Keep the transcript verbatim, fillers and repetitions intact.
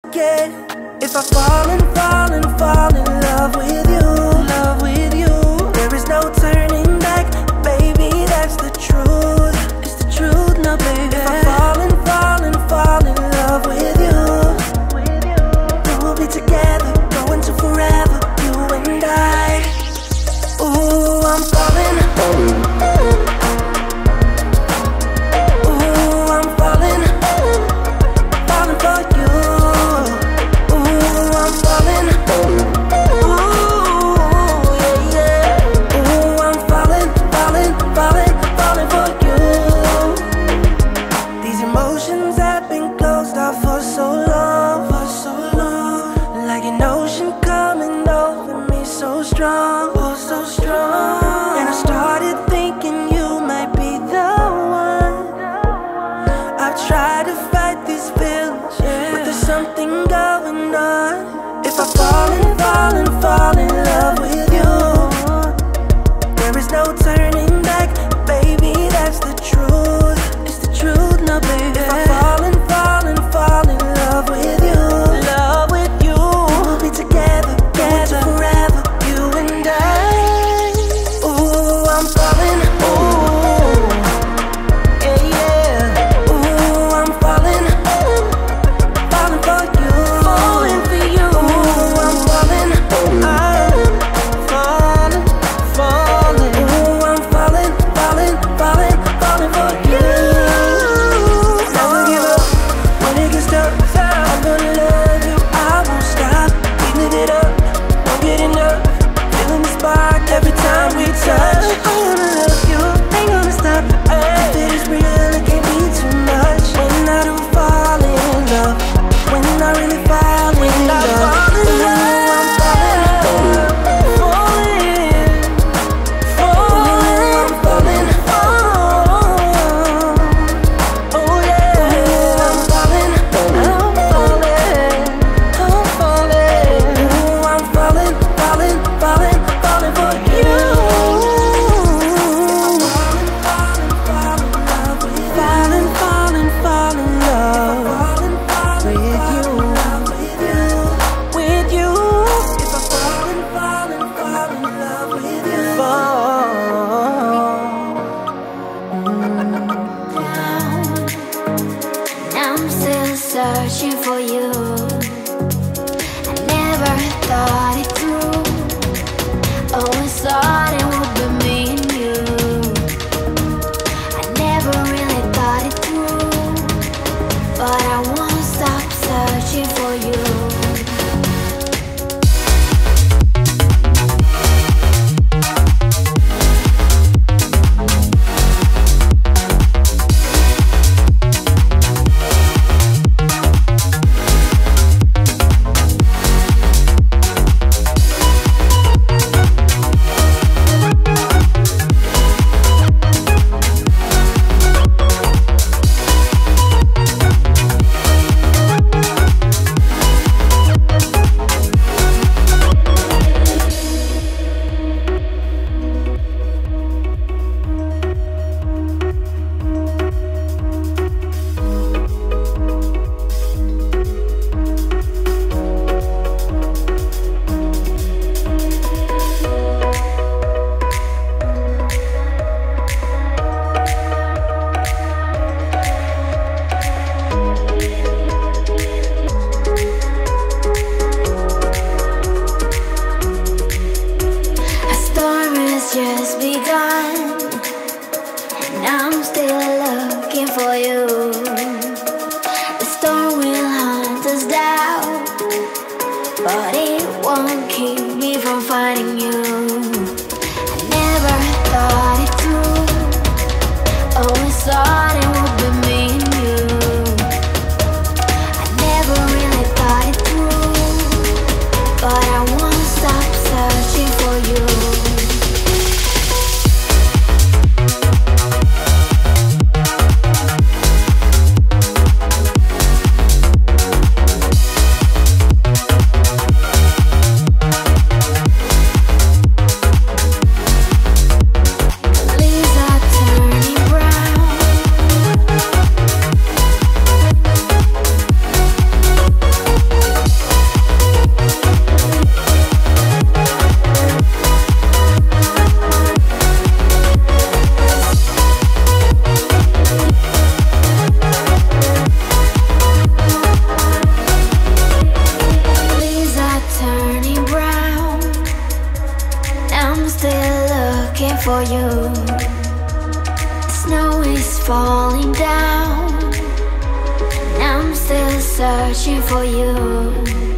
get if I fall and fall and fall in love with you, love with you. There is no turning back, baby, that's the truth. It's the truth, no baby. If I fall and fall and fall in love with you, then we'll be together, going to forever, you and I. Ooh, I'm falling. Ooh, I'm falling, falling for you. Ooh, I'm falling. Ooh, yeah, yeah. Ooh, I'm falling, falling, falling, falling for you. These emotions have been closed off for so long, for so long. Like an ocean coming over me so strong, oh so strong. And I started thinking you might be the one. I've tried to fight these feelings, yeah, but there's something going on. If I fall and fall and fall in love with you, there is no turning back, baby, that's the truth. It's the truth, no baby. If I fall and fall and fall in love with you, love with you, we'll be together, together forever, you and I. Ooh, I'm falling. Ooh, yeah, yeah. Ooh, I'm falling, falling for you, falling for you. Ooh, I'm falling. I'm for you. Snow is falling down, and I'm still searching for you.